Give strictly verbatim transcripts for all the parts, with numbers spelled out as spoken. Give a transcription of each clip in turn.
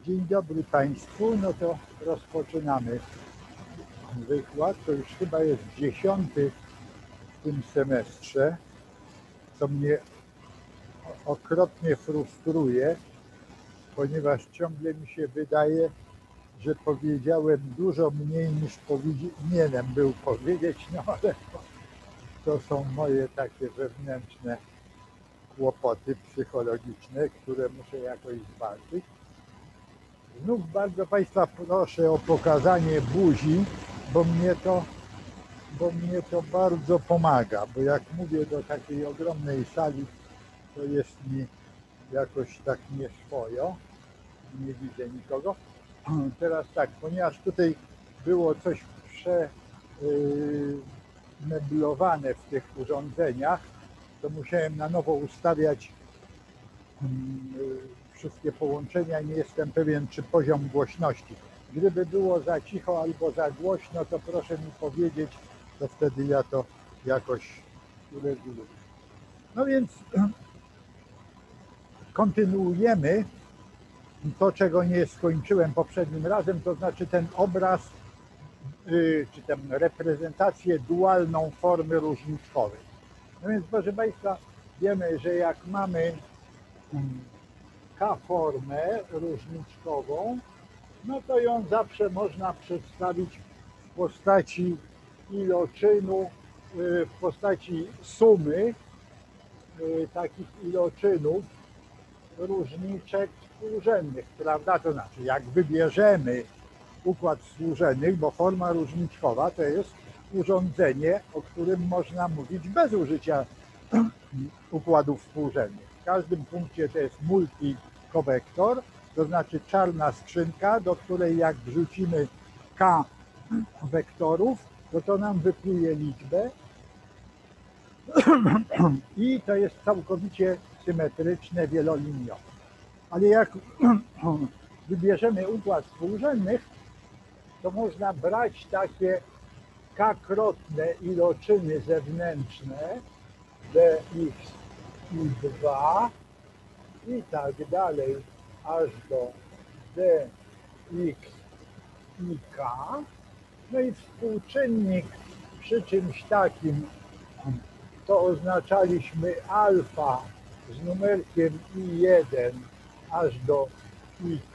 Dzień dobry Państwu, no to rozpoczynamy wykład. To już chyba jest dziesiąty w tym semestrze, co mnie okropnie frustruje, ponieważ ciągle mi się wydaje, że powiedziałem dużo mniej niż powinienem był powiedzieć, no ale to są moje takie wewnętrzne kłopoty psychologiczne, które muszę jakoś zwalczyć. Znów bardzo Państwa proszę o pokazanie buzi, bo mnie to, bo mnie to bardzo pomaga, bo jak mówię do takiej ogromnej sali, to jest mi jakoś tak nieswojo, nie widzę nikogo. Teraz tak, ponieważ tutaj było coś przemeblowane w tych urządzeniach, to musiałem na nowo ustawiać wszystkie połączenia i nie jestem pewien, czy poziom głośności. Gdyby było za cicho albo za głośno, to proszę mi powiedzieć, to wtedy ja to jakoś ureguluję. No więc kontynuujemy to, czego nie skończyłem poprzednim razem, to znaczy ten obraz, czy tę reprezentację dualną formy różniczkowej. No więc proszę Państwa, wiemy, że jak mamy K-formę różniczkową, no to ją zawsze można przedstawić w postaci iloczynu, w postaci sumy takich iloczynów różniczek współrzędnych, prawda? To znaczy, jak wybierzemy układ współrzędnych, bo forma różniczkowa to jest urządzenie, o którym można mówić bez użycia układów współrzędnych. W każdym punkcie to jest multikowektor, to znaczy czarna skrzynka, do której jak wrzucimy k wektorów, to to nam wypluje liczbę i to jest całkowicie symetryczne, wieloliniowe. Ale jak wybierzemy układ współrzędnych, to można brać takie k-krotne iloczyny zewnętrzne dx i dwa i tak dalej aż do dx i k. No i współczynnik przy czymś takim to oznaczaliśmy alfa z numerkiem i jeden aż do ik.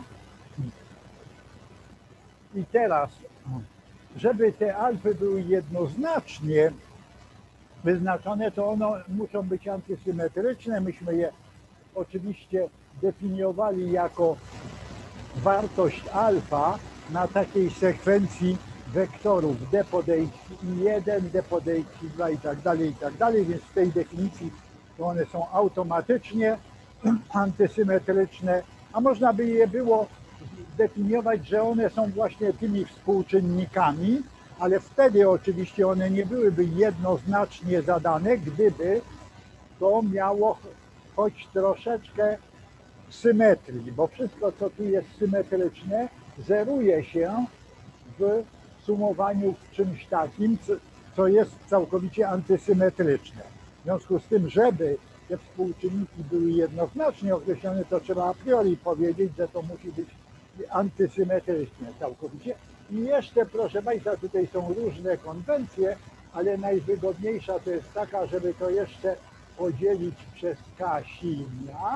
I teraz, żeby te alfy były jednoznacznie wyznaczone, to one muszą być antysymetryczne. Myśmy je oczywiście definiowali jako wartość alfa na takiej sekwencji wektorów d pod x jeden, d pod x dwa i tak dalej, i tak dalej, więc w tej definicji to one są automatycznie antysymetryczne, a można by je było zdefiniować, że one są właśnie tymi współczynnikami, ale wtedy oczywiście one nie byłyby jednoznacznie zadane, gdyby to miało choć troszeczkę symetrii, bo wszystko, co tu jest symetryczne, zeruje się w sumowaniu w czymś takim, co jest całkowicie antysymetryczne. W związku z tym, żeby te współczynniki były jednoznacznie określone, to trzeba a priori powiedzieć, że to musi być antysymetryczne całkowicie. I jeszcze, proszę Państwa, tutaj są różne konwencje, ale najwygodniejsza to jest taka, żeby to jeszcze podzielić przez k silnia,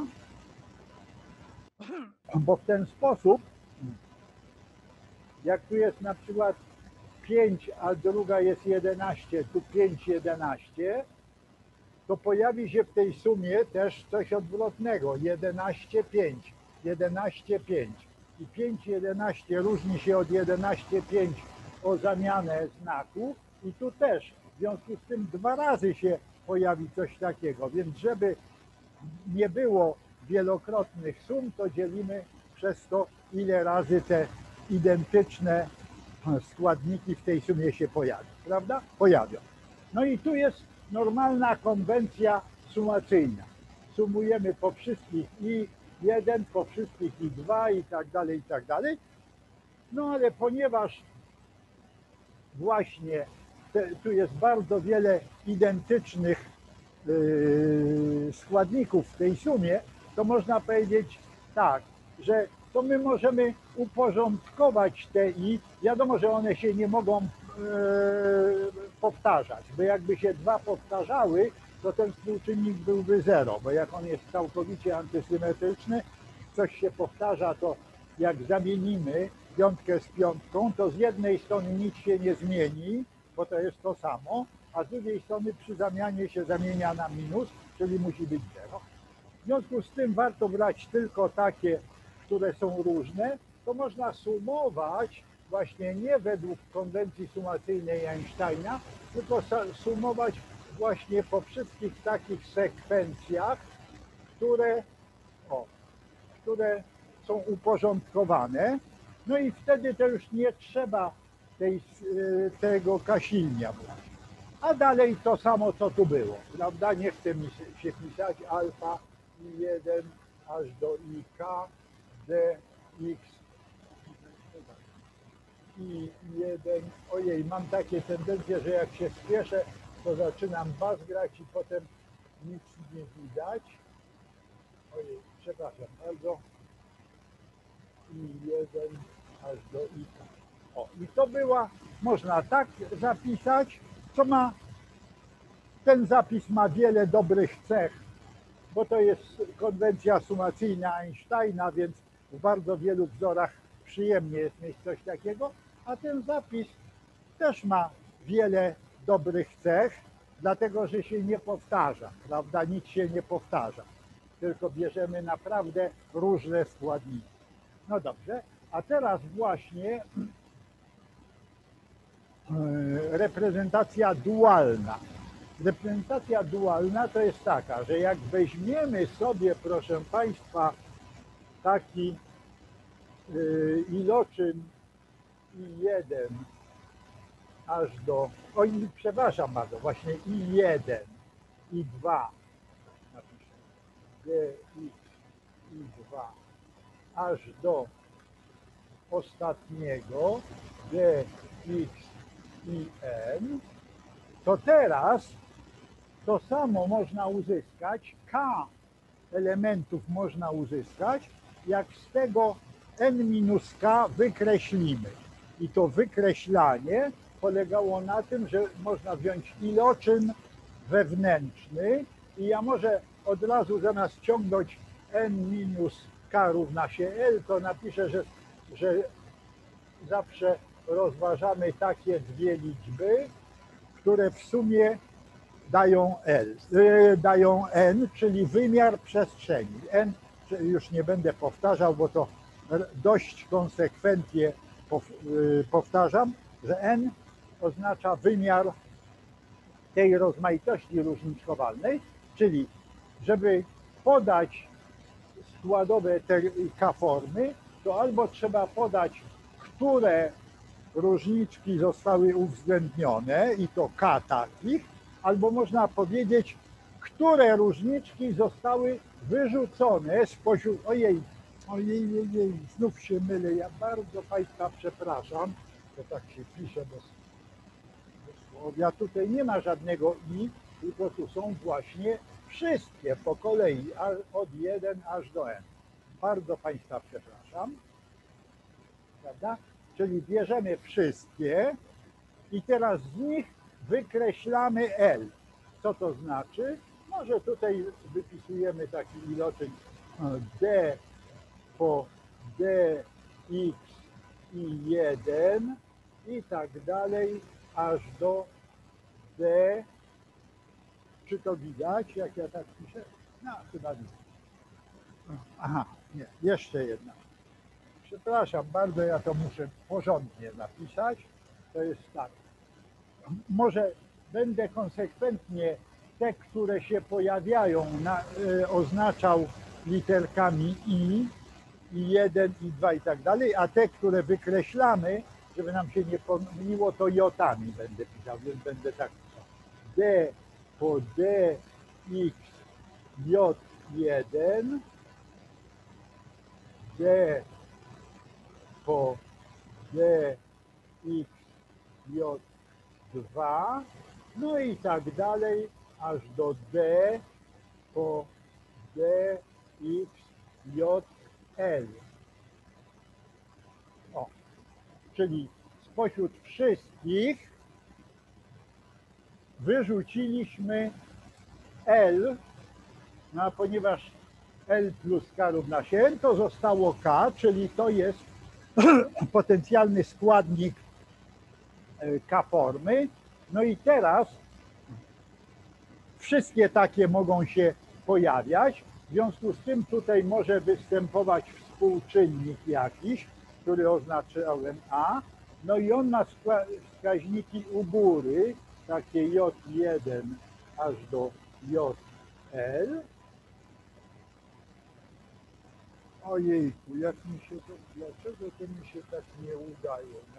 bo w ten sposób, jak tu jest na przykład pięć, a druga jest jedenaście, tu pięć, jedenaście, to pojawi się w tej sumie też coś odwrotnego, jedenaście, pięć, jedenaście, pięć. I pięć, jedenaście różni się od jedenaście, pięć o zamianę znaku i tu też, w związku z tym dwa razy się pojawi coś takiego, więc żeby nie było wielokrotnych sum, to dzielimy przez to, ile razy te identyczne składniki w tej sumie się pojawią, prawda? Pojawią. No i tu jest normalna konwencja sumacyjna. Sumujemy po wszystkich i jeden, po wszystkich i dwa i tak dalej, i tak dalej. No ale ponieważ właśnie te, tu jest bardzo wiele identycznych yy, składników w tej sumie, to można powiedzieć tak, że to my możemy uporządkować te i. Wiadomo, że one się nie mogą e, powtarzać, bo jakby się dwa powtarzały, to ten współczynnik byłby zero, bo jak on jest całkowicie antysymetryczny, coś się powtarza, to jak zamienimy piątkę z piątką, to z jednej strony nic się nie zmieni, bo to jest to samo, a z drugiej strony przy zamianie się zamienia na minus, czyli musi być zero. W związku z tym warto brać tylko takie, które są różne, to można sumować właśnie nie według konwencji sumacyjnej Einsteina, tylko sumować właśnie po wszystkich takich sekwencjach, które, o, które są uporządkowane. No i wtedy to już nie trzeba tej, tego kasilnia brać. A dalej to samo, co tu było, prawda? Nie chce mi się pisać alfa i jeden aż do ik dx i jeden. Ojej, mam takie tendencje, że jak się spieszę, to zaczynam bas grać i potem nic nie widać. Ojej, przepraszam bardzo. I jeden aż do ik. O, i to była, można tak zapisać, co ma, ten zapis ma wiele dobrych cech, bo to jest konwencja sumacyjna Einsteina, więc w bardzo wielu wzorach przyjemnie jest mieć coś takiego, a ten zapis też ma wiele dobrych cech, dlatego że się nie powtarza, prawda? Nic się nie powtarza, tylko bierzemy naprawdę różne składniki. No dobrze, a teraz właśnie reprezentacja dualna. Reprezentacja dualna to jest taka, że jak weźmiemy sobie, proszę Państwa, taki iloczyn i jeden aż do, oj, przepraszam bardzo, właśnie i jeden, i dwa, napiszę, dx i dwa, aż do ostatniego, dx i n, to teraz to samo można uzyskać, k elementów można uzyskać, jak z tego n minus k wykreślimy. I to wykreślanie polegało na tym, że można wziąć iloczyn wewnętrzny i ja może od razu zamiast ciągnąć n minus k równa się l, to napiszę, że, że zawsze rozważamy takie dwie liczby, które w sumie dają L, dają n, czyli wymiar przestrzeni. N już nie będę powtarzał, bo to dość konsekwentnie powtarzam, że n oznacza wymiar tej rozmaitości różniczkowalnej, czyli żeby podać składowe te k-formy, to albo trzeba podać, które różniczki zostały uwzględnione i to k takich, albo można powiedzieć, które różniczki zostały wyrzucone spośród, ojej, ojej, ojej, znów się mylę, ja bardzo Państwa przepraszam, to tak się pisze, bo ja tutaj nie ma żadnego i, tylko tu są właśnie wszystkie po kolei, od jeden aż do n. Bardzo Państwa przepraszam, prawda? Czyli bierzemy wszystkie i teraz z nich wykreślamy L. Co to znaczy? Może tutaj wypisujemy taki iloczyn d po dx i jeden i tak dalej, aż do d. Czy to widać, jak ja tak piszę? No, chyba widać. Aha, nie, jeszcze jedna. Przepraszam bardzo, ja to muszę porządnie napisać. To jest tak. Może będę konsekwentnie te, które się pojawiają, na, y, oznaczał literkami i, i jeden, i dwa i tak dalej, a te, które wykreślamy, żeby nam się nie pomyliło, to jotami będę pisał, więc będę tak pisał. D po dx j jeden, d po dx j dwa, no i tak dalej, aż do d po dx j l. czyli spośród wszystkich wyrzuciliśmy L, no a ponieważ L plus K równa się N, to zostało K, czyli to jest potencjalny składnik K-formy. No i teraz wszystkie takie mogą się pojawiać, w związku z tym tutaj może występować współczynnik jakiś, który oznaczałem A, no i on ma wskaźniki u góry, takie J jeden aż do J L. Ojejku, jak mi się to, dlaczego to mi się tak nie udaje, no.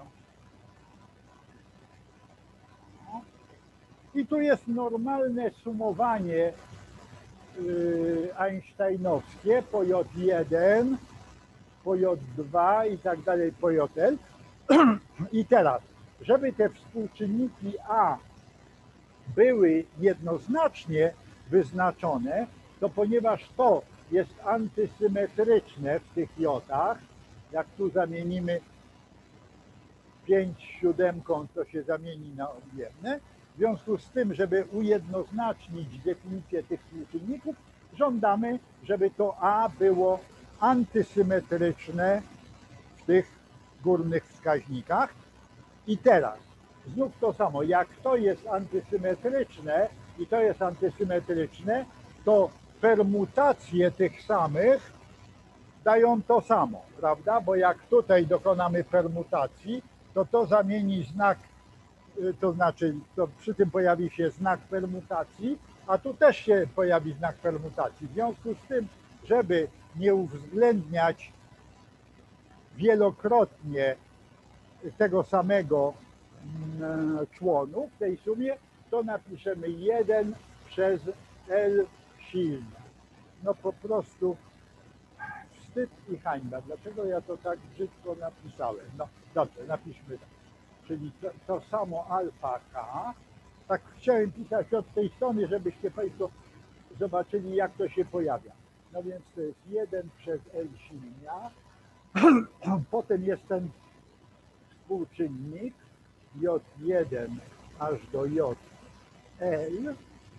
No. I tu jest normalne sumowanie yy, einsteinowskie po J jeden, po J dwa i tak dalej, po J L. I teraz, żeby te współczynniki A były jednoznacznie wyznaczone, to ponieważ to jest antysymetryczne w tych jotach, jak tu zamienimy pięć siódemką, to się zamieni na odmienne. W związku z tym, żeby ujednoznacznić definicję tych współczynników, żądamy, żeby to A było antysymetryczne w tych górnych wskaźnikach. I teraz znów to samo, jak to jest antysymetryczne i to jest antysymetryczne, to permutacje tych samych dają to samo, prawda? Bo jak tutaj dokonamy permutacji, to to zamieni znak, to znaczy to przy tym pojawi się znak permutacji, a tu też się pojawi znak permutacji. W związku z tym, żeby nie uwzględniać wielokrotnie tego samego członu w tej sumie, to napiszemy jeden przez L silne. No po prostu wstyd i hańba. Dlaczego ja to tak brzydko napisałem? No dobrze, napiszmy tak. Czyli to, to samo alfa K. Tak chciałem pisać od tej strony, żebyście Państwo zobaczyli, jak to się pojawia. No więc to jest jeden przez L silnia. Potem jest ten współczynnik J jeden aż do J L.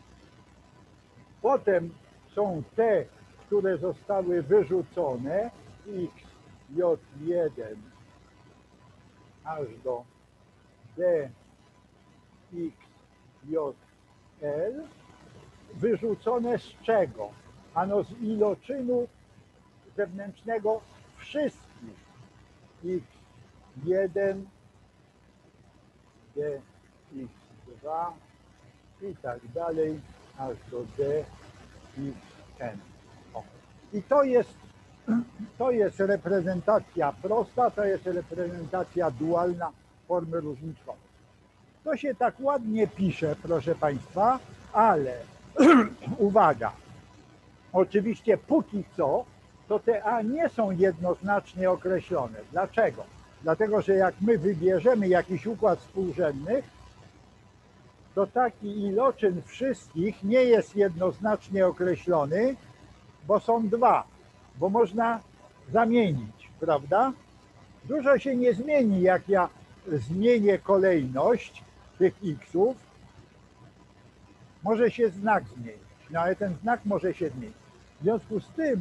Potem są te, które zostały wyrzucone, X J jeden aż do D X J L. Wyrzucone z czego? Ano z iloczynu zewnętrznego wszystkich X jeden, D X dwa i tak dalej, aż do D X N. O. I to jest, to jest reprezentacja prosta, to jest reprezentacja dualna formy różniczkowej. To się tak ładnie pisze, proszę Państwa, ale uwaga, oczywiście póki co, to te A nie są jednoznacznie określone. Dlaczego? Dlatego, że jak my wybierzemy jakiś układ współrzędnych, to taki iloczyn wszystkich nie jest jednoznacznie określony, bo są dwa, bo można zamienić, prawda? Dużo się nie zmieni, jak ja zmienię kolejność tych x'ów. Może się znak zmienić, no ale ten znak może się zmienić. W związku z tym,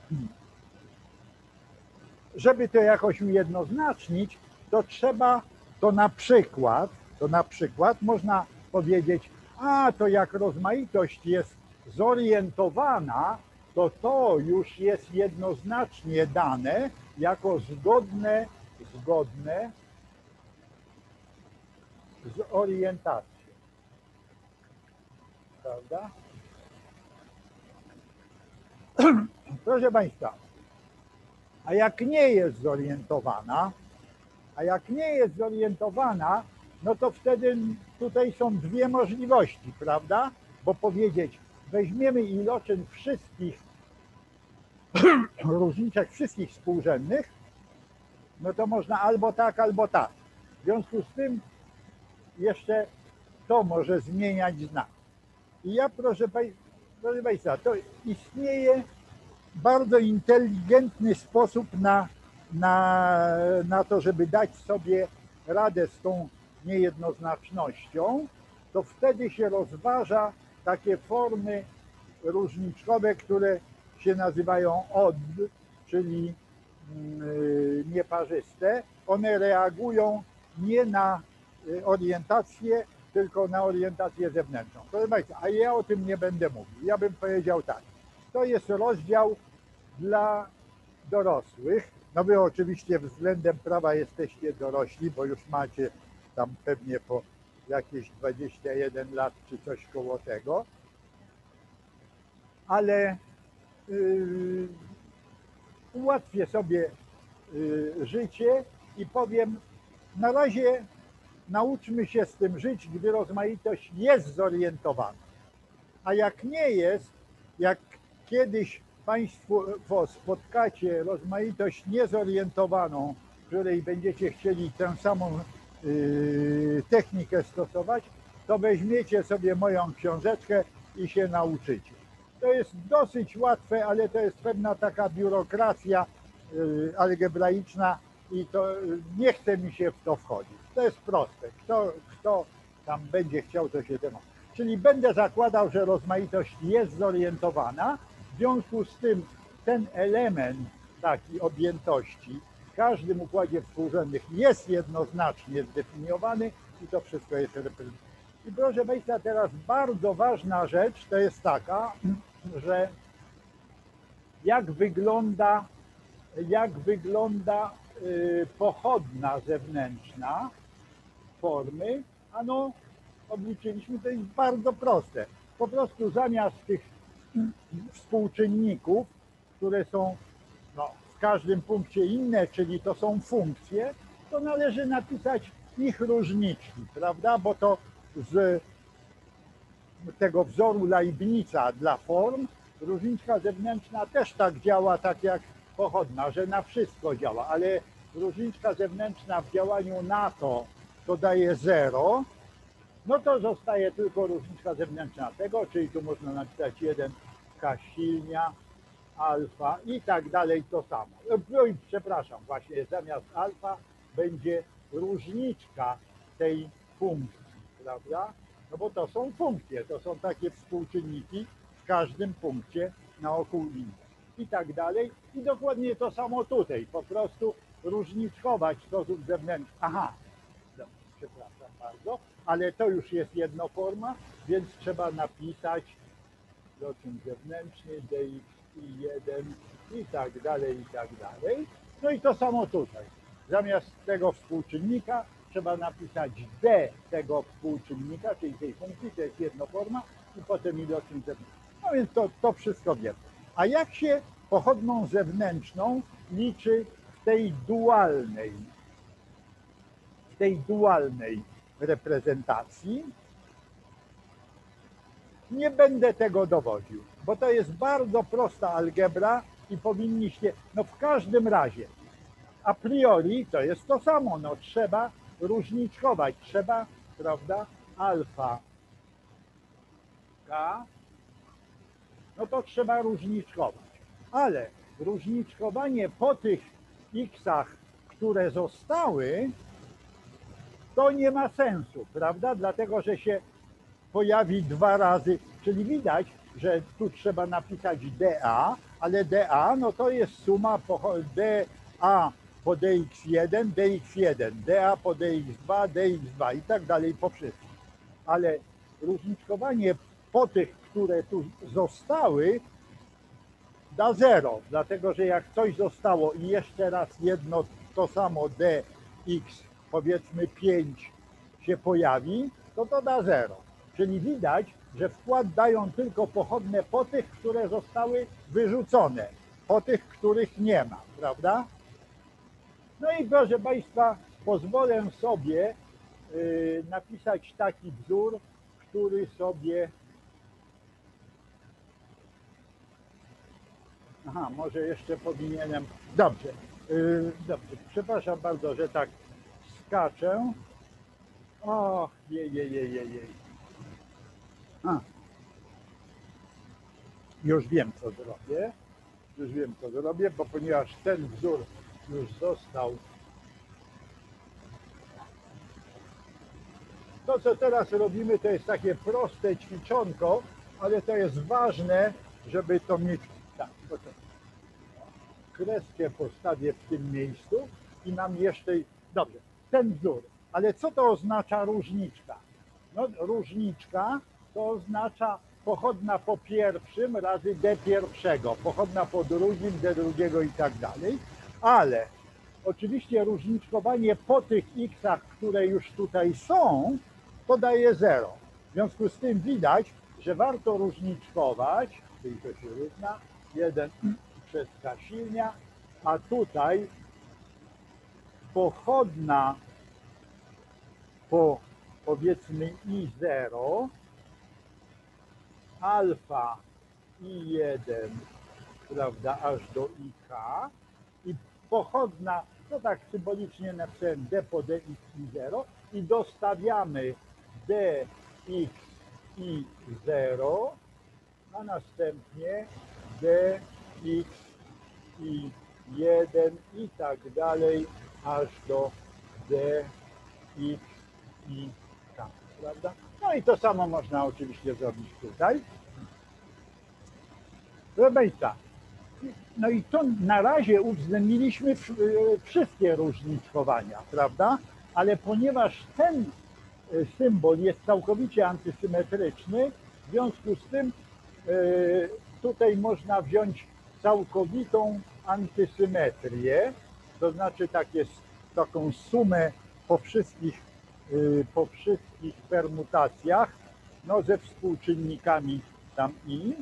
żeby to jakoś ujednoznacznić, to trzeba, to na przykład, to na przykład można powiedzieć, a to jak rozmaitość jest zorientowana, to to już jest jednoznacznie dane jako zgodne, zgodne z orientacją. Prawda? Proszę Państwa, a jak nie jest zorientowana, a jak nie jest zorientowana, no to wtedy tutaj są dwie możliwości, prawda? Bo powiedzieć, weźmiemy iloczyn wszystkich różniczek, wszystkich współrzędnych, no to można albo tak, albo tak. W związku z tym jeszcze to może zmieniać znak. I ja, proszę, proszę Państwa, to istnieje bardzo inteligentny sposób na na, na to, żeby dać sobie radę z tą niejednoznacznością, to wtedy się rozważa takie formy różniczkowe, które się nazywają odd, czyli yy, nieparzyste. One reagują nie na orientację, tylko na orientację zewnętrzną. Proszę Państwa, a ja o tym nie będę mówił. Ja bym powiedział tak, to jest rozdział dla dorosłych. No wy oczywiście względem prawa jesteście dorośli, bo już macie tam pewnie po jakieś dwadzieścia jeden lat czy coś koło tego, ale yy, ułatwię sobie yy, życie i powiem, na razie nauczmy się z tym żyć, gdy rozmaitość jest zorientowana. A jak nie jest, jak kiedyś Państwo spotkacie rozmaitość niezorientowaną, w której będziecie chcieli tę samą yy, technikę stosować, to weźmiecie sobie moją książeczkę i się nauczycie. To jest dosyć łatwe, ale to jest pewna taka biurokracja yy, algebraiczna i to yy, nie chce mi się w to wchodzić. To jest proste. Kto, kto tam będzie chciał, to się temu. Czyli będę zakładał, że rozmaitość jest zorientowana. W związku z tym ten element taki objętości w każdym układzie współrzędnych jest jednoznacznie zdefiniowany i to wszystko jest reprezentowane. I proszę Państwa, teraz bardzo ważna rzecz to jest taka, że jak wygląda, jak wygląda yy, pochodna zewnętrzna formy, ano obliczyliśmy, to jest bardzo proste. Po prostu zamiast tych współczynników, które są no, w każdym punkcie inne, czyli to są funkcje, to należy napisać ich różniczki, prawda? Bo to z tego wzoru Leibniza dla form różniczka zewnętrzna też tak działa, tak jak pochodna, że na wszystko działa, ale różniczka zewnętrzna w działaniu na to, to daje zero, no to zostaje tylko różniczka zewnętrzna tego, czyli tu można napisać jeden K silnia, alfa i tak dalej to samo. No i przepraszam, właśnie zamiast alfa będzie różniczka tej funkcji, prawda? No bo to są funkcje, to są takie współczynniki w każdym punkcie naokół inne i tak dalej. I dokładnie to samo tutaj, po prostu różniczkować sposób zewnętrzny. Aha, no, przepraszam bardzo, ale to już jest jednoforma, więc trzeba napisać doczyn zewnętrzny, dx i jeden i tak dalej, i tak dalej. No i to samo tutaj. Zamiast tego współczynnika trzeba napisać d tego współczynnika, czyli tej funkcji, to jest jednoforma i potem iloczyn zewnętrzny. No więc to, to wszystko wiemy. A jak się pochodną zewnętrzną liczy w tej dualnej, w tej dualnej reprezentacji? Nie będę tego dowodził, bo to jest bardzo prosta algebra i powinniście, no w każdym razie, a priori to jest to samo, no trzeba różniczkować, trzeba, prawda, alfa k, no to trzeba różniczkować, ale różniczkowanie po tych x'ach, które zostały, to nie ma sensu, prawda, dlatego że się pojawi dwa razy, czyli widać, że tu trzeba napisać dA, ale dA no to jest suma dA po dx jeden, dx jeden, dA po dx dwa, dx dwa i tak dalej po wszystkim. Ale różniczkowanie po tych, które tu zostały, da zero, dlatego że jak coś zostało i jeszcze raz jedno to samo dx, powiedzmy pięć się pojawi, to to da zero. Czyli widać, że wkład dają tylko pochodne po tych, które zostały wyrzucone, po tych, których nie ma, prawda? No i proszę Państwa, pozwolę sobie yy, napisać taki wzór, który sobie... Aha, może jeszcze powinienem... Dobrze, yy, dobrze, przepraszam bardzo, że tak skaczę. Och, jej, jej, jej, jej, jej. A, już wiem, co zrobię. Już wiem, co zrobię, bo ponieważ ten wzór już został. To, co teraz robimy, to jest takie proste ćwiczonko, ale to jest ważne, żeby to mieć. Tak, to kreskę postawię w tym miejscu i mam jeszcze, dobrze, ten wzór. Ale co to oznacza różniczka? No, różniczka to oznacza pochodna po pierwszym razy d pierwszego, pochodna po drugim, d drugiego i tak dalej, ale oczywiście różniczkowanie po tych x'ach, które już tutaj są, to daje zero. W związku z tym widać, że warto różniczkować, czyli to się równa jeden przez k silnia, a tutaj pochodna po, powiedzmy, i zero, alfa i jeden, prawda, aż do ik, i pochodna, no tak symbolicznie napisałem d po dx i zero, i dostawiamy dx i zero, a następnie dx i jeden i tak dalej, aż do dx i k, prawda? No i to samo można oczywiście zrobić tutaj. Proszę Państwa, no i to na razie uwzględniliśmy wszystkie różniczkowania, prawda? Ale ponieważ ten symbol jest całkowicie antysymetryczny, w związku z tym tutaj można wziąć całkowitą antysymetrię, to znaczy takie, taką sumę po wszystkich, po wszystkich permutacjach, no ze współczynnikami tam i.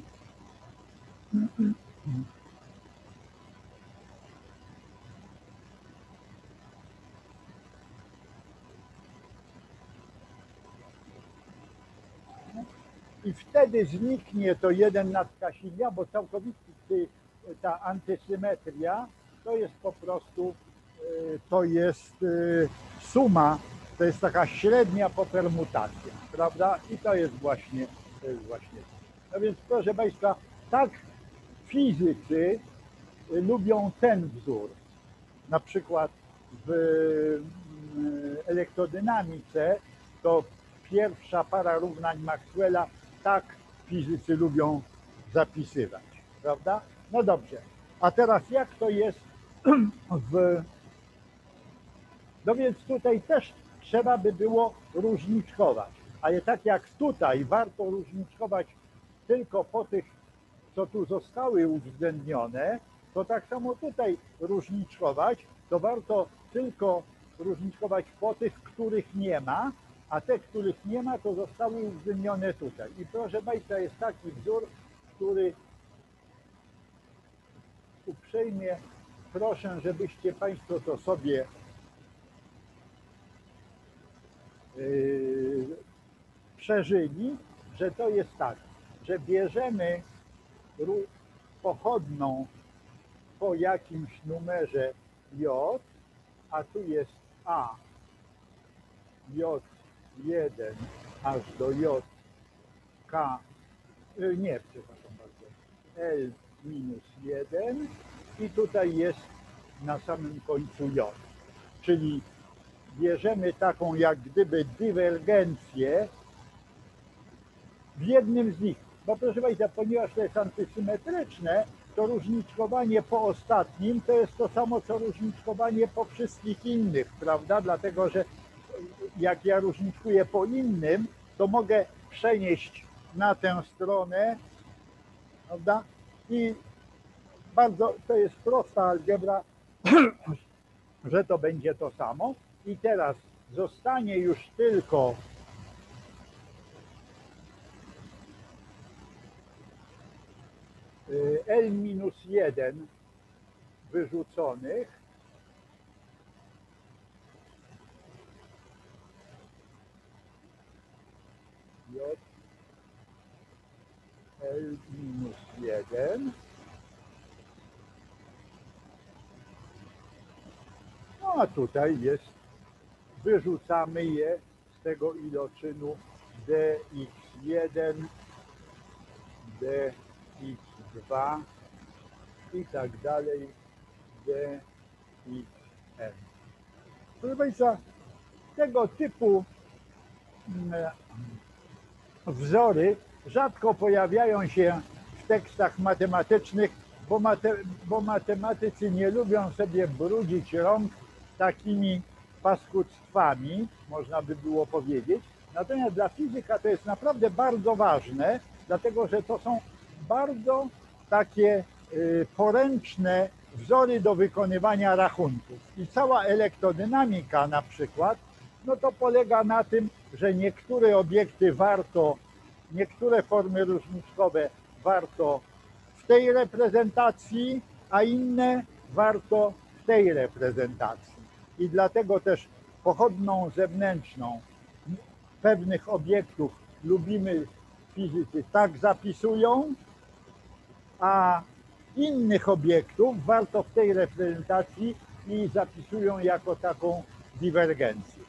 I wtedy zniknie to jeden nad k silnia, bo całkowicie ta antysymetria to jest po prostu, to jest suma, to jest taka średnia po permutacjach, prawda? I to jest właśnie, to jest właśnie. No więc proszę Państwa, tak fizycy lubią ten wzór. Na przykład w elektrodynamice to pierwsza para równań Maxwella, tak fizycy lubią zapisywać, prawda? No dobrze, a teraz jak to jest w... No więc tutaj też trzeba by było różniczkować, ale tak jak tutaj warto różniczkować tylko po tych, co tu zostały uwzględnione, to tak samo tutaj różniczkować, to warto tylko różniczkować po tych, których nie ma, a te, których nie ma, to zostały uwzględnione tutaj. I proszę Państwa, jest taki wzór, który uprzejmie proszę, żebyście Państwo to sobie yy, przeżyli, że to jest tak, że bierzemy pochodną po jakimś numerze J, a tu jest A, J jeden aż do J, K, nie, przepraszam bardzo, L minus jeden i tutaj jest na samym końcu J, czyli bierzemy taką jak gdyby dywergencję w jednym z nich, bo proszę Państwa, ponieważ to jest antysymetryczne, to różniczkowanie po ostatnim to jest to samo, co różniczkowanie po wszystkich innych, prawda? Dlatego, że jak ja różniczkuję po innym, to mogę przenieść na tę stronę, prawda? I bardzo, to jest prosta algebra, że to będzie to samo. I teraz zostanie już tylko L minus jeden wyrzuconych, J, L minus jeden, no a tutaj jest, wyrzucamy je z tego iloczynu d x jeden, d x dwa i tak dalej, d i n. Proszę Państwa, tego typu wzory rzadko pojawiają się w tekstach matematycznych, bo, mate, bo matematycy nie lubią sobie brudzić rąk takimi paskudztwami, można by było powiedzieć. Natomiast dla fizyka to jest naprawdę bardzo ważne, dlatego że to są bardzo takie poręczne wzory do wykonywania rachunków. I cała elektrodynamika na przykład, no to polega na tym, że niektóre obiekty warto, niektóre formy różniczkowe warto w tej reprezentacji, a inne warto w tej reprezentacji. I dlatego też pochodną zewnętrzną pewnych obiektów lubimy, fizycy tak zapisują, a innych obiektów warto w tej reprezentacji i zapisują jako taką divergencję.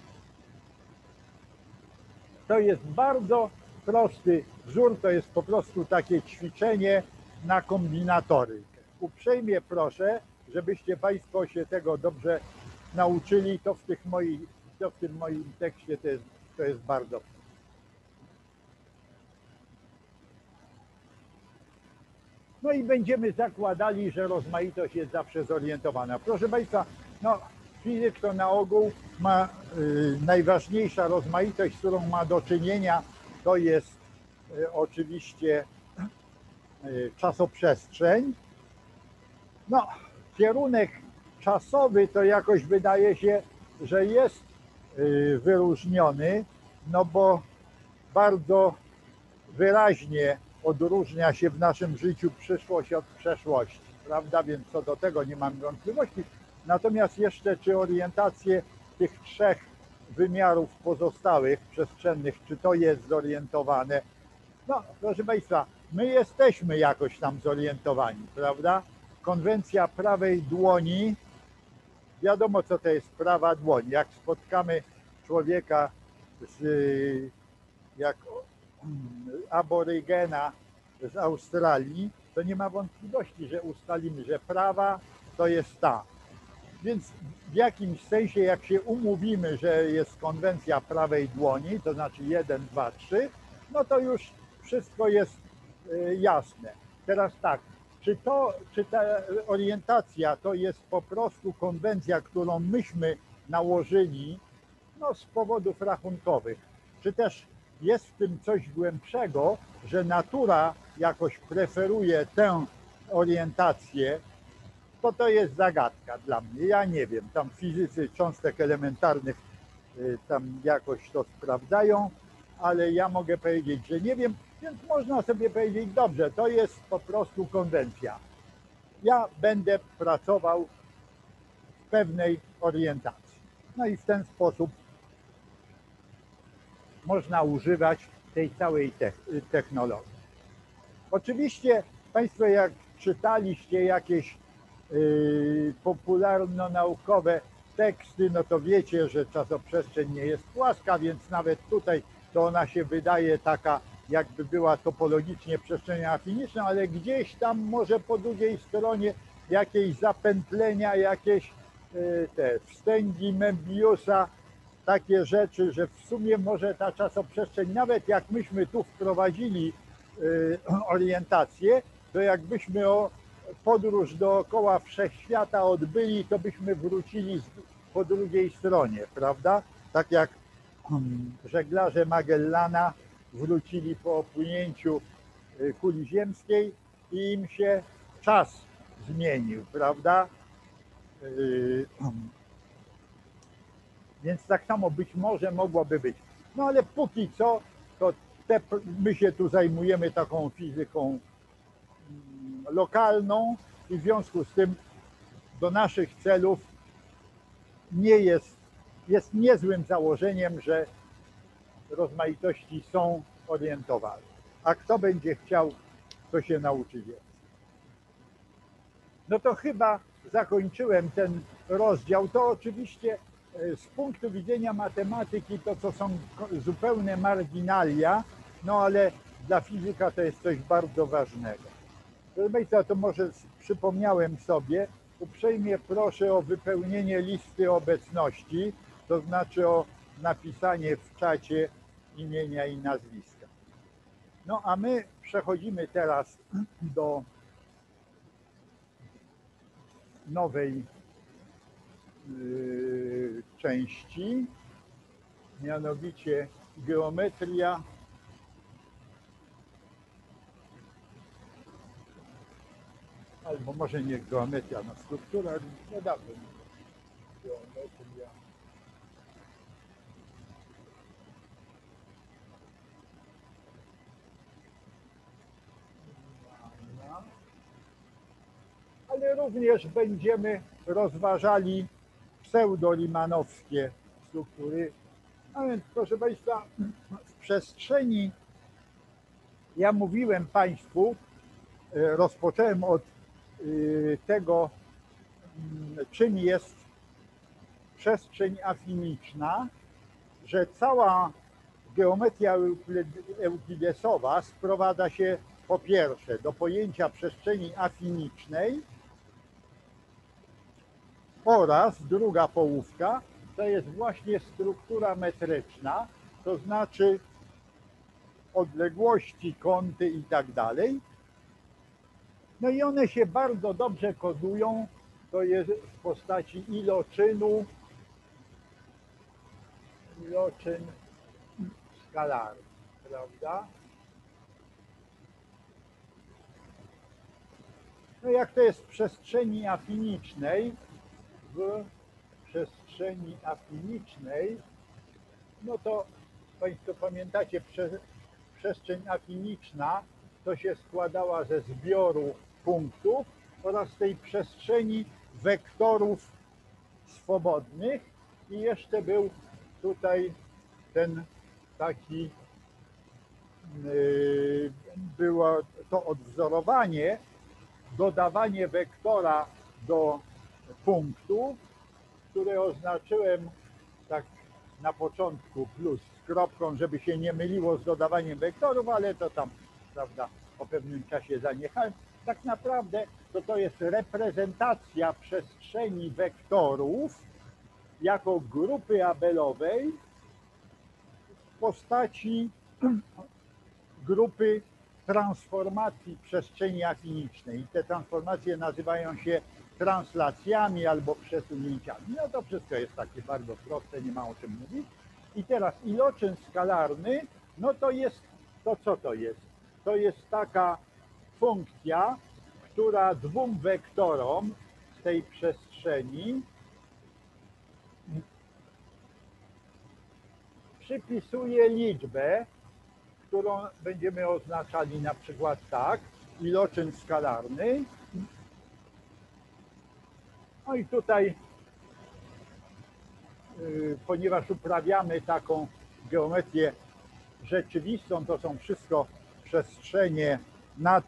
To jest bardzo prosty wzór, to jest po prostu takie ćwiczenie na kombinatorykę. Uprzejmie proszę, żebyście Państwo się tego dobrze nauczyli, to w, tych moich, to w tym moim tekście to jest, to jest bardzo proste. No i będziemy zakładali, że rozmaitość jest zawsze zorientowana. Proszę Państwa, no fizyk to na ogół ma y, najważniejsza rozmaitość, z którą ma do czynienia, to jest y, oczywiście y, czasoprzestrzeń. No, kierunek czasowy to jakoś wydaje się, że jest y, wyróżniony, no bo bardzo wyraźnie odróżnia się w naszym życiu przyszłość od przeszłości, prawda? Więc co do tego nie mam wątpliwości. Natomiast jeszcze czy orientację tych trzech wymiarów pozostałych, przestrzennych, czy to jest zorientowane? No, proszę Państwa, my jesteśmy jakoś tam zorientowani, prawda? Konwencja prawej dłoni, wiadomo co to jest prawa dłoń. Jak spotkamy człowieka z, jak aborygena z Australii, to nie ma wątpliwości, że ustalimy, że prawa to jest ta. Więc w jakimś sensie, jak się umówimy, że jest konwencja prawej dłoni, to znaczy jeden, dwa, trzy, no to już wszystko jest jasne. Teraz tak, czy to, czy ta orientacja to jest po prostu konwencja, którą myśmy nałożyli, no z powodów rachunkowych, czy też jest w tym coś głębszego, że natura jakoś preferuje tę orientację, to to jest zagadka dla mnie. Ja nie wiem, tam fizycy cząstek elementarnych tam jakoś to sprawdzają, ale ja mogę powiedzieć, że nie wiem, więc można sobie powiedzieć, dobrze, to jest po prostu konwencja. Ja będę pracował w pewnej orientacji. No i w ten sposób można używać tej całej technologii. Oczywiście Państwo, jak czytaliście jakieś yy, popularno-naukowe teksty, no to wiecie, że czasoprzestrzeń nie jest płaska, więc nawet tutaj to ona się wydaje taka, jakby była topologicznie przestrzenią afiniczną, ale gdzieś tam może po drugiej stronie jakieś zapętlenia, jakieś yy, te wstęgi Möbiusa, takie rzeczy, że w sumie może ta czasoprzestrzeń, nawet jak myśmy tu wprowadzili y, orientację, to jakbyśmy o podróż dookoła wszechświata odbyli, to byśmy wrócili z, po drugiej stronie, prawda? Tak jak um, żeglarze Magellana wrócili po opłynięciu y, kuli ziemskiej i im się czas zmienił, prawda? Y, um, Więc tak samo być może mogłoby być. No ale póki co, to te, my się tu zajmujemy taką fizyką lokalną i w związku z tym do naszych celów nie jest, jest niezłym założeniem, że rozmaitości są orientowalne. A kto będzie chciał, to się nauczy więcej. No to chyba zakończyłem ten rozdział. To oczywiście z punktu widzenia matematyki to, co są zupełne marginalia, no ale dla fizyka to jest coś bardzo ważnego. Proszę Państwa, to może przypomniałem sobie, uprzejmie proszę o wypełnienie listy obecności, to znaczy o napisanie w czacie imienia i nazwiska. No a my przechodzimy teraz do nowej yy, części, mianowicie geometria albo może nie geometria, no struktura, nie dawno geometria. Ale również będziemy rozważali pseudolimanowskie struktury. A więc proszę Państwa, w przestrzeni, ja mówiłem Państwu, rozpocząłem od tego, czym jest przestrzeń afiniczna, że cała geometria euklidesowa sprowadza się po pierwsze do pojęcia przestrzeni afinicznej oraz druga połówka to jest właśnie struktura metryczna, to znaczy odległości, kąty i tak dalej. No i one się bardzo dobrze kodują, to jest w postaci iloczynu, iloczyn skalarny, prawda? No jak to jest w przestrzeni afinicznej, w przestrzeni afinicznej, no to Państwo pamiętacie, przestrzeń afiniczna to się składała ze zbioru punktów oraz tej przestrzeni wektorów swobodnych i jeszcze był tutaj ten taki, yy, było to odwzorowanie, dodawanie wektora do punktu, które oznaczyłem tak na początku plus z kropką, żeby się nie myliło z dodawaniem wektorów, ale to tam, prawda, po pewnym czasie zaniechałem. Tak naprawdę to to jest reprezentacja przestrzeni wektorów jako grupy abelowej w postaci grupy transformacji przestrzeni afinicznej. I te transformacje nazywają się translacjami albo przesunięciami. No to wszystko jest takie bardzo proste, nie ma o czym mówić. I teraz iloczyn skalarny, no to jest, to co to jest? To jest taka funkcja, która dwóm wektorom z tej przestrzeni przypisuje liczbę, którą będziemy oznaczali na przykład tak, iloczyn skalarny. No i tutaj, yy, ponieważ uprawiamy taką geometrię rzeczywistą, to są wszystko przestrzenie nad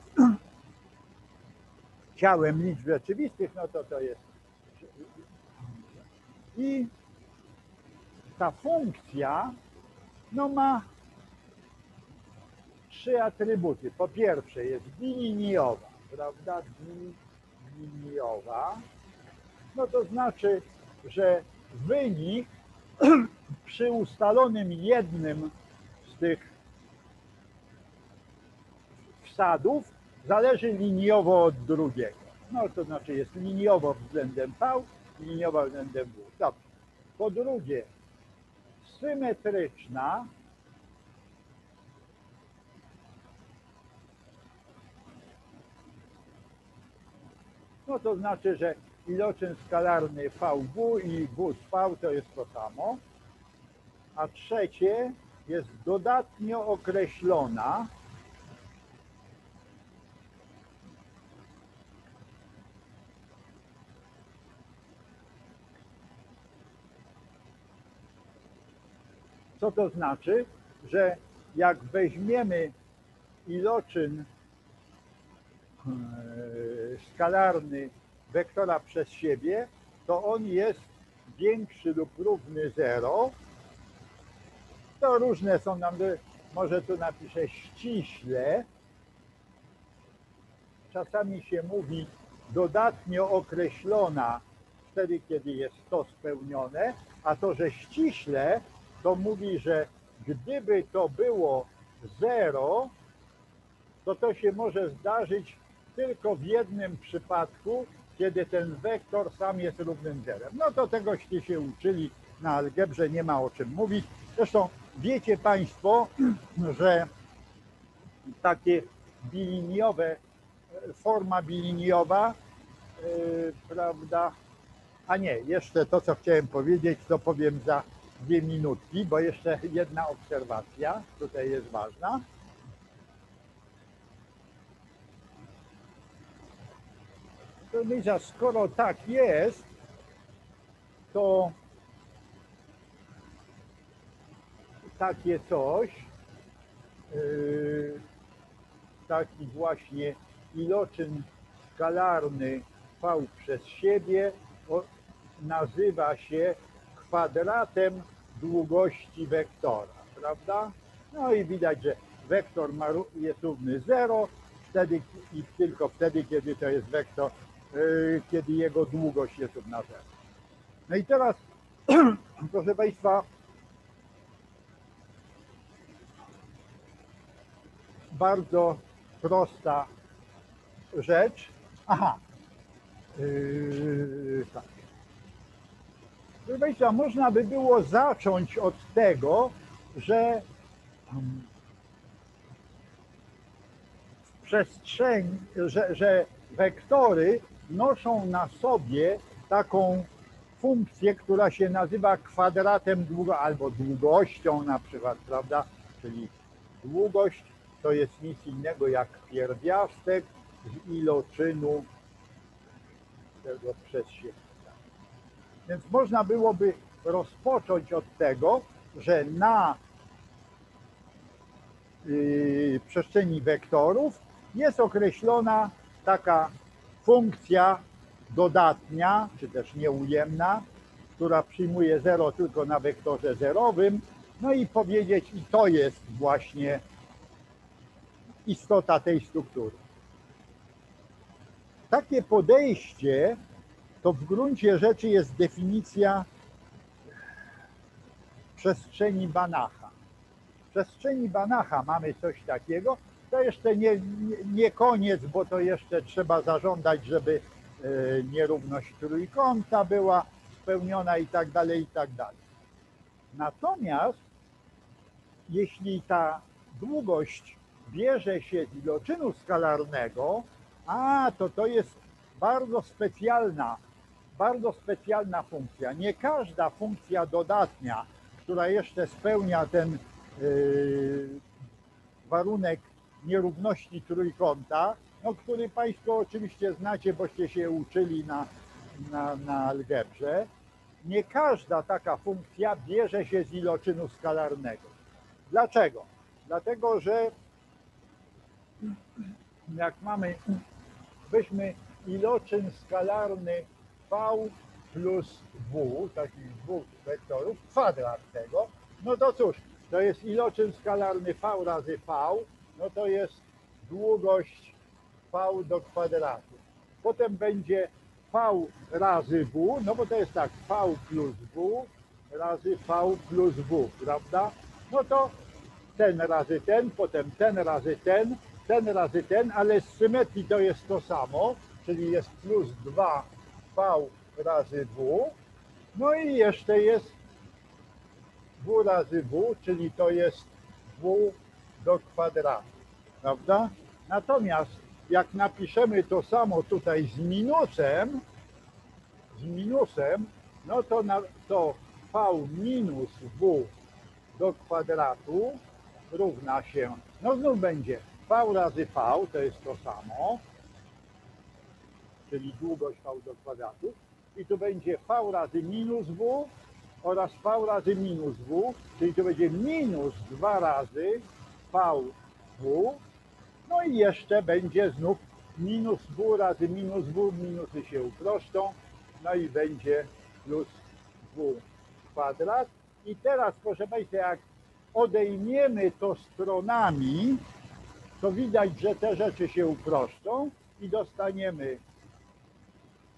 ciałem liczb rzeczywistych, no to to jest. I ta funkcja no ma trzy atrybuty. Po pierwsze jest biliniowa, prawda? Biliniowa. No to znaczy, że wynik przy ustalonym jednym z tych wsadów zależy liniowo od drugiego. No to znaczy jest liniowo względem V, liniowo względem W. Dobrze. Po drugie, symetryczna, no to znaczy, że iloczyn skalarny V W i W z V to jest to samo. A trzecie jest dodatnio określona, co to znaczy, że jak weźmiemy iloczyn skalarny wektora przez siebie, to on jest większy lub równy zero. To różne są nam, może tu napiszę ściśle. Czasami się mówi dodatnio określona wtedy, kiedy jest to spełnione, a to, że ściśle, to mówi, że gdyby to było zero, to to się może zdarzyć tylko w jednym przypadku, kiedy ten wektor sam jest równym zerem. No to tegoście się uczyli na algebrze, nie ma o czym mówić. Zresztą wiecie Państwo, że takie biliniowe, forma biliniowa, yy, prawda, a nie, jeszcze to, co chciałem powiedzieć, to powiem za dwie minutki, bo jeszcze jedna obserwacja tutaj jest ważna. To skoro tak jest, to takie coś, yy, taki właśnie iloczyn skalarny V przez siebie o, nazywa się kwadratem długości wektora, prawda? No i widać, że wektor ma, jest równy zero wtedy i tylko wtedy, kiedy to jest wektor, yy, kiedy jego długość jest równa zero. No i teraz, proszę Państwa, bardzo prosta rzecz. Aha, yy, tak. Proszę Państwa, można by było zacząć od tego, że w przestrzeni, że, że wektory noszą na sobie taką funkcję, która się nazywa kwadratem długo albo długością na przykład, prawda? Czyli długość to jest nic innego jak pierwiastek z iloczynu tego przez siebie. Więc można byłoby rozpocząć od tego, że na yy, przestrzeni wektorów jest określona taka funkcja dodatnia, czy też nieujemna, która przyjmuje zero tylko na wektorze zerowym, no i powiedzieć, i to jest właśnie istota tej struktury. Takie podejście to w gruncie rzeczy jest definicja przestrzeni Banacha. W przestrzeni Banacha mamy coś takiego, to jeszcze nie, nie, nie koniec, bo to jeszcze trzeba zażądać, żeby nierówność trójkąta była spełniona i tak dalej, i tak dalej. Natomiast jeśli ta długość bierze się z iloczynu skalarnego, a to to jest bardzo specjalna, bardzo specjalna funkcja. Nie każda funkcja dodatnia, która jeszcze spełnia ten yy, warunek nierówności trójkąta, no, który Państwo oczywiście znacie, boście się uczyli na, na, na algebrze, nie każda taka funkcja bierze się z iloczynu skalarnego. Dlaczego? Dlatego, że jak mamy, weźmy iloczyn skalarny V plus W, takich dwóch wektorów, kwadrat tego, no to cóż, to jest iloczyn skalarny V razy V, no to jest długość V do kwadratu. Potem będzie V razy W, no bo to jest tak, V plus W razy V plus W, prawda? No to ten razy ten, potem ten razy ten, ten razy ten, ale z symetrii to jest to samo, czyli jest plus dwa V razy W, no i jeszcze jest W razy W, czyli to jest W do kwadratu, prawda? Natomiast jak napiszemy to samo tutaj z minusem, z minusem, no to, na, to V minus W do kwadratu równa się, no znów będzie V razy V, to jest to samo, czyli długość V do kwadratu, i tu będzie V razy minus W oraz V razy minus W, czyli to będzie minus dwa razy V W, no i jeszcze będzie znów minus W razy minus W, minusy się uproszczą, no i będzie plus W kwadrat. I teraz, proszę Państwa, jak odejmiemy to stronami, to widać, że te rzeczy się uproszczą i dostaniemy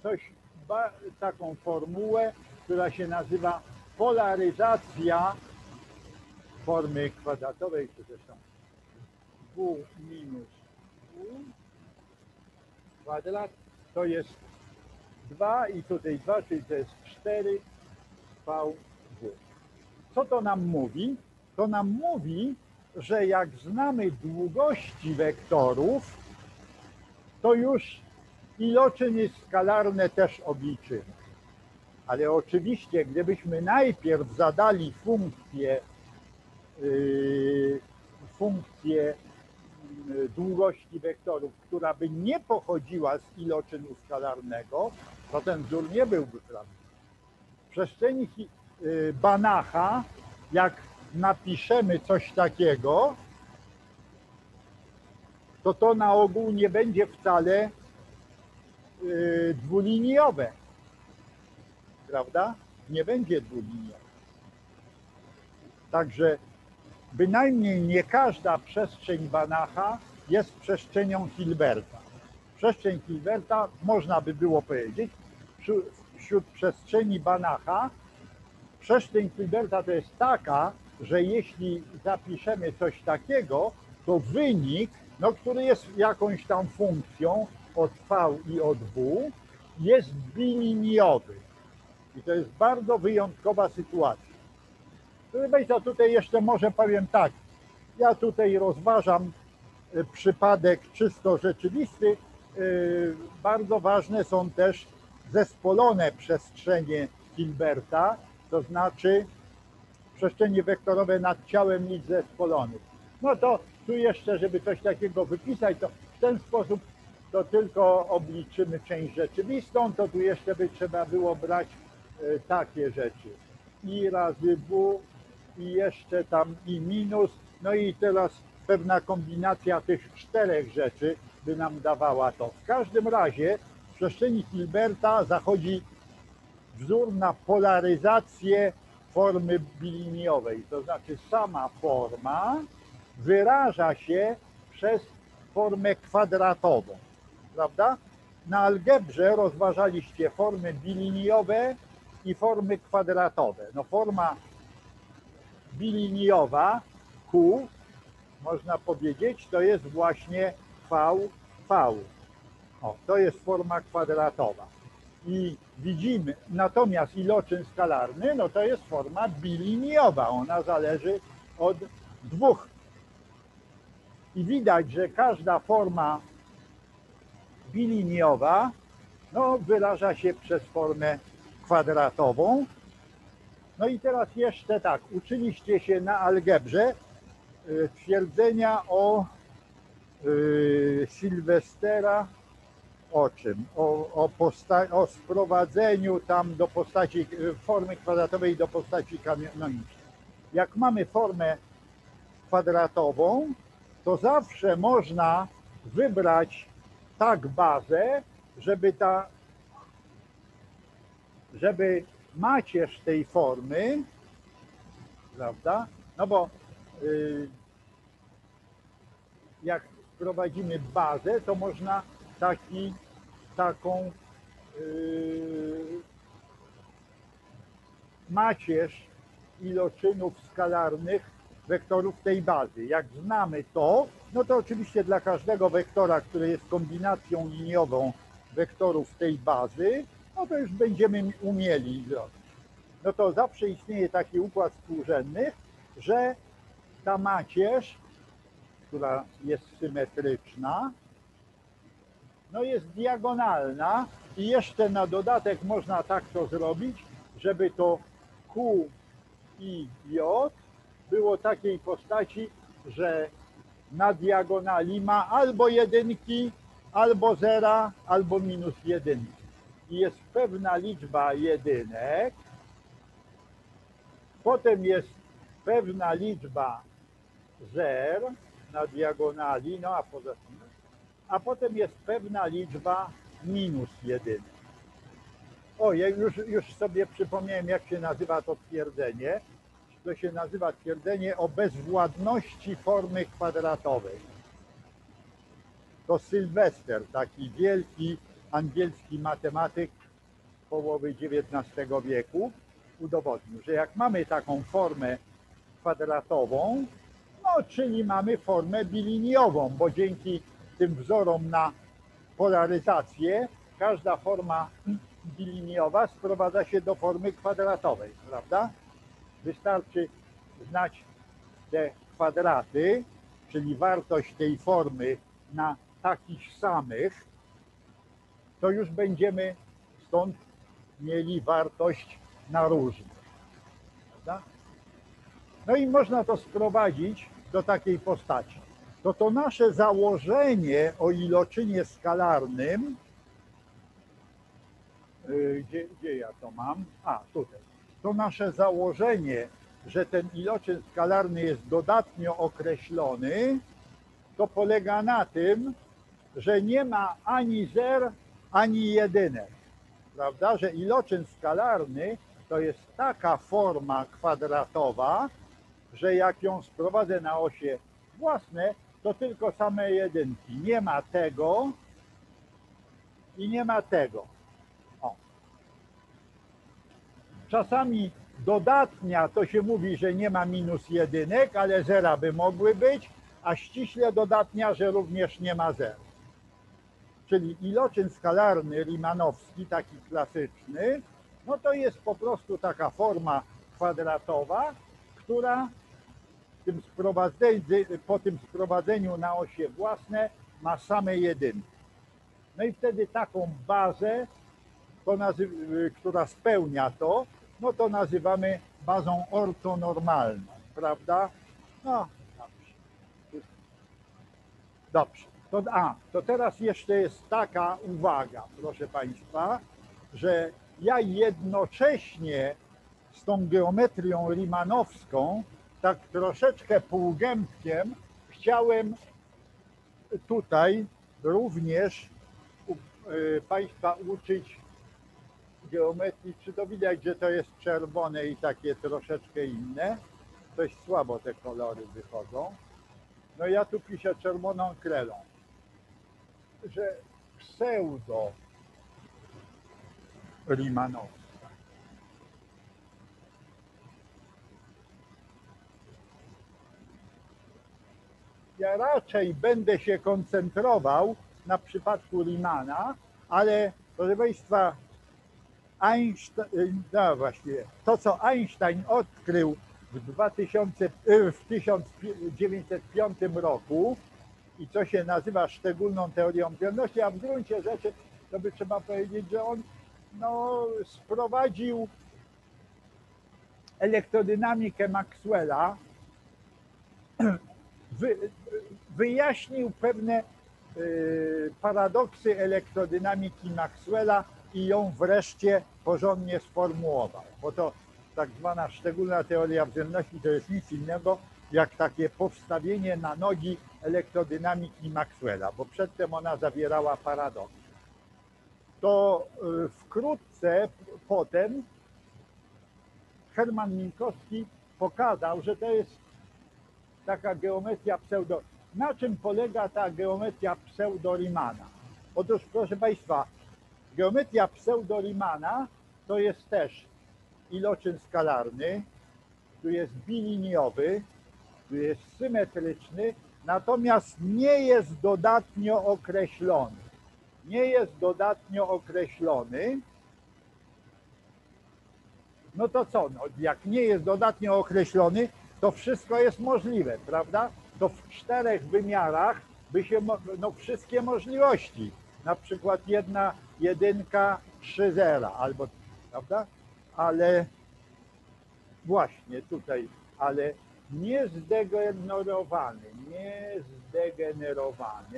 coś, taką formułę, która się nazywa polaryzacja formy kwadratowej, czy zresztą w minus u kwadrat, to jest dwa i tutaj dwa, czyli to jest cztery V W. Co to nam mówi? To nam mówi, że jak znamy długości wektorów, to już iloczyny skalarne też obliczymy. Ale oczywiście, gdybyśmy najpierw zadali funkcję, yy, funkcję yy, długości wektorów, która by nie pochodziła z iloczynu skalarnego, to ten wzór nie byłby prawdziwy. W przestrzeni yy, Banacha, jak napiszemy coś takiego, to to na ogół nie będzie wcale yy, dwuliniowe. Prawda? Nie będzie dwuliniowe. Także bynajmniej nie każda przestrzeń Banacha jest przestrzenią Hilberta. Przestrzeń Hilberta, można by było powiedzieć, wśród, wśród przestrzeni Banacha, przestrzeń Hilberta to jest taka, że jeśli zapiszemy coś takiego, to wynik, no, który jest jakąś tam funkcją od V i od W, jest biliniowy. I to jest bardzo wyjątkowa sytuacja. Proszę Państwa, tutaj jeszcze może powiem tak, ja tutaj rozważam przypadek czysto rzeczywisty. Bardzo ważne są też zespolone przestrzenie Hilberta, to znaczy przestrzenie wektorowe nad ciałem nic zespolonych. No to tu jeszcze, żeby coś takiego wypisać, to w ten sposób to tylko obliczymy część rzeczywistą, to tu jeszcze by trzeba było brać takie rzeczy. I razy W, i jeszcze tam i minus, no i teraz pewna kombinacja tych czterech rzeczy by nam dawała to. W każdym razie w przestrzeni Hilberta zachodzi wzór na polaryzację formy biliniowej, to znaczy sama forma wyraża się przez formę kwadratową, prawda? Na algebrze rozważaliście formy biliniowe i formy kwadratowe. No forma biliniowa Q, można powiedzieć, to jest właśnie V, V. O, to jest forma kwadratowa. I widzimy, natomiast iloczyn skalarny, no to jest forma biliniowa, ona zależy od dwóch. I widać, że każda forma biliniowa no, wyraża się przez formę kwadratową. No i teraz jeszcze tak, uczyliście się na algebrze y, twierdzenia o y, Sylwestera, o czym? O, o, posta- o sprowadzeniu tam do postaci y, formy kwadratowej do postaci kanonicznej. Jak mamy formę kwadratową, to zawsze można wybrać tak bazę, żeby ta, żeby macierz tej formy, prawda? No bo y, jak wprowadzimy bazę, to można taki, taką y, macierz iloczynów skalarnych wektorów tej bazy. Jak znamy to, no to oczywiście dla każdego wektora, który jest kombinacją liniową wektorów tej bazy, no to już będziemy umieli zrobić. No to zawsze istnieje taki układ współrzędnych, że ta macierz, która jest symetryczna, no jest diagonalna i jeszcze na dodatek można tak to zrobić, żeby to Q i J było takiej postaci, że na diagonali ma albo jedynki, albo zera, albo minus jedynki. I jest pewna liczba jedynek, potem jest pewna liczba zer na diagonali, no a poza tym, a potem jest pewna liczba minus jedynek. O, ja już, już sobie przypomniałem, jak się nazywa to twierdzenie. To się nazywa twierdzenie o bezwładności formy kwadratowej. To Sylwester, taki wielki angielski matematyk połowy dziewiętnastego wieku udowodnił, że jak mamy taką formę kwadratową, no czyli mamy formę biliniową, bo dzięki tym wzorom na polaryzację każda forma biliniowa sprowadza się do formy kwadratowej, prawda? Wystarczy znać te kwadraty, czyli wartość tej formy na takich samych, to już będziemy stąd mieli wartość na różne. Prawda? No i można to sprowadzić do takiej postaci. To to nasze założenie o iloczynie skalarnym, gdzie, gdzie ja to mam? A, tutaj. To nasze założenie, że ten iloczyn skalarny jest dodatnio określony, to polega na tym, że nie ma ani zer, ani jedynek. Prawda? Że iloczyn skalarny to jest taka forma kwadratowa, że jak ją sprowadzę na osie własne, to tylko same jedynki. Nie ma tego i nie ma tego. O. Czasami dodatnia to się mówi, że nie ma minus jedynek, ale zera by mogły być, a ściśle dodatnia, że również nie ma zer. Czyli iloczyn skalarny riemannowski, taki klasyczny, no to jest po prostu taka forma kwadratowa, która tym po tym sprowadzeniu na osie własne ma same jedynki. No i wtedy taką bazę, to która spełnia to, no to nazywamy bazą ortonormalną, prawda? No, dobrze. Dobrze. To, a, to teraz jeszcze jest taka uwaga, proszę Państwa, że ja jednocześnie z tą geometrią riemannowską tak troszeczkę półgębkiem chciałem tutaj również Państwa uczyć geometrii. Czy to widać, że to jest czerwone i takie troszeczkę inne? Dość słabo te kolory wychodzą. No ja tu piszę czerwoną krelą, że pseudo riemannowska. Ja raczej będę się koncentrował na przypadku Riemanna, ale proszę Państwa, Einstein, no właśnie, to co Einstein odkrył w, dwa tysiące, w tysiąc dziewięćset piątym roku i co się nazywa szczególną teorią względności, a w gruncie rzeczy to by trzeba powiedzieć, że on no, sprowadził elektrodynamikę Maxwella, wy, wyjaśnił pewne y, paradoksy elektrodynamiki Maxwella i ją wreszcie porządnie sformułował, bo to tak zwana szczególna teoria względności to jest nic innego jak takie powstawienie na nogi elektrodynamiki Maxwella, bo przedtem ona zawierała paradoks. To y, wkrótce potem Hermann Minkowski pokazał, że to jest taka geometria pseudo. Na czym polega ta geometria pseudo-Riemanna? Otóż, proszę Państwa, geometria pseudo-Riemanna to jest też iloczyn skalarny, tu jest biliniowy, tu jest symetryczny, natomiast nie jest dodatnio określony. Nie jest dodatnio określony. No to co? No, jak nie jest dodatnio określony, to wszystko jest możliwe, prawda? To w czterech wymiarach by się, no wszystkie możliwości, na przykład jedna jedynka, trzy zera, albo, prawda? Ale właśnie tutaj, ale nie zdegenerowany, nie zdegenerowany,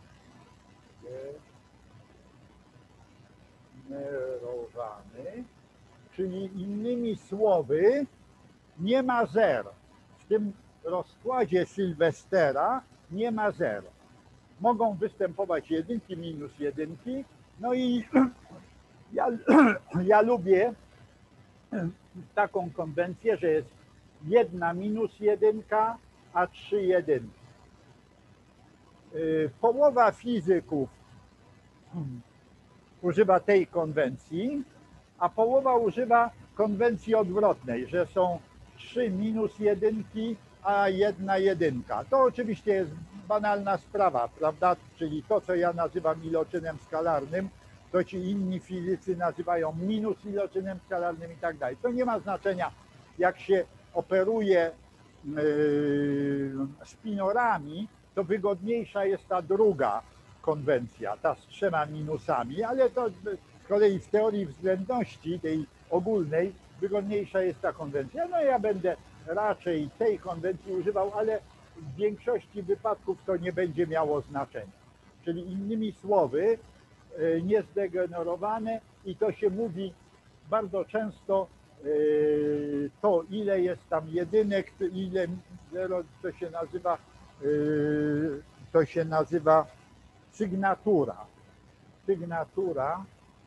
zdegenerowany, czyli innymi słowy, nie ma zer. W tym rozkładzie Sylwestera nie ma zer. Mogą występować jedynki, minus jedynki, no i ja, ja lubię taką konwencję, że jest jedna minus jedynka, a trzy jedynki. Połowa fizyków używa tej konwencji, a połowa używa konwencji odwrotnej, że są trzy minus jedynki, a jedna jedynka. To oczywiście jest banalna sprawa, prawda? Czyli to, co ja nazywam iloczynem skalarnym, to ci inni fizycy nazywają minus iloczynem skalarnym i tak dalej. To nie ma znaczenia, jak się operuje yy, spinorami, to wygodniejsza jest ta druga konwencja, ta z trzema minusami, ale to z kolei w teorii względności, tej ogólnej, wygodniejsza jest ta konwencja. No ja będę raczej tej konwencji używał, ale w większości wypadków to nie będzie miało znaczenia. Czyli innymi słowy, niezdegenerowane i to się mówi bardzo często, to ile jest tam jedynek, ile zero, to się nazywa, to się nazywa sygnatura. Sygnatura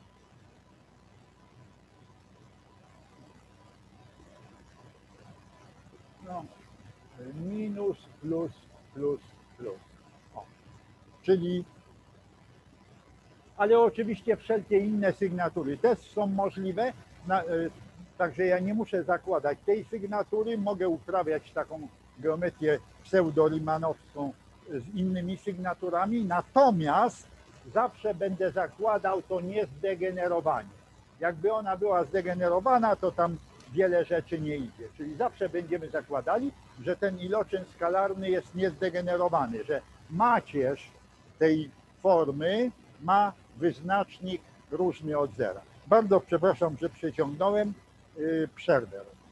no, minus, plus, plus, plus. O. Czyli, ale oczywiście wszelkie inne sygnatury też są możliwe, na, także ja nie muszę zakładać tej sygnatury, mogę uprawiać taką geometrię pseudo-riemannowską z innymi sygnaturami, natomiast zawsze będę zakładał to niezdegenerowanie. Jakby ona była zdegenerowana, to tam wiele rzeczy nie idzie. Czyli zawsze będziemy zakładali, że ten iloczyn skalarny jest niezdegenerowany, że macierz tej formy ma wyznacznik różny od zera. Bardzo przepraszam, że przeciągnąłem, przerwę.